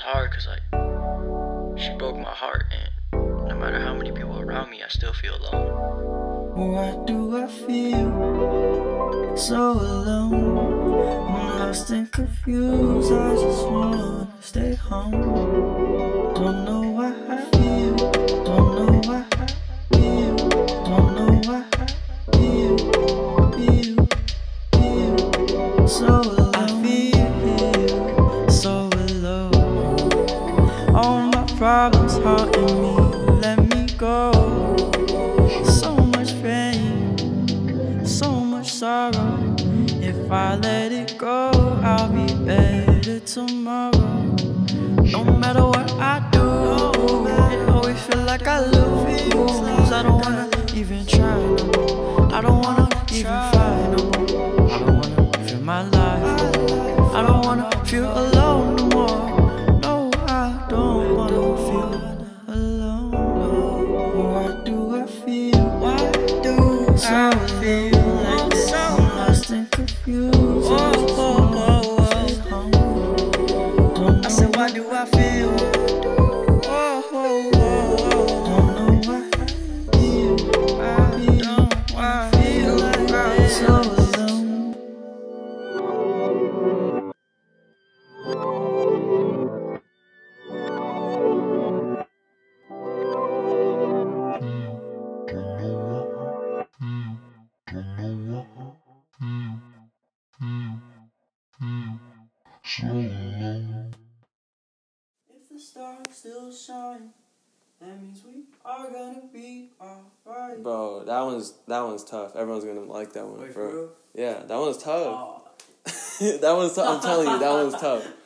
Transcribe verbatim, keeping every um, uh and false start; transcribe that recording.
hard because, like, she broke my heart, and no matter how many people around me, I still feel alone. Why do I feel so alone? I'm lost and confused, I just wanna stay home. Don't know why I feel, don't know why I feel, don't know why I feel, feel, feel so alone. I feel so alone. All my problems haunting me, let me go. So much pain, so much sorrow. If I let it go, I'll be better tomorrow. No matter what I do, it always feel like I lose. I don't wanna even try no more. I don't wanna even fight no more. I don't wanna feel my life no more. I don't wanna feel alone no more. No, I don't wanna feel alone. Why do I feel? Why do I feel like this? I'm lost and confused. I just wanna stay home. I said, why do I feel? Oh, oh, oh, oh. Don't know why I feel. I don't why I feel like I'm so alone. If the stars still shine, that means we are gonna be alright. Bro, that one's that one's tough. Everyone's gonna like that one, Wait, bro. for real? Yeah, that one's tough. Oh. That one's tough. I'm telling you, that one's tough.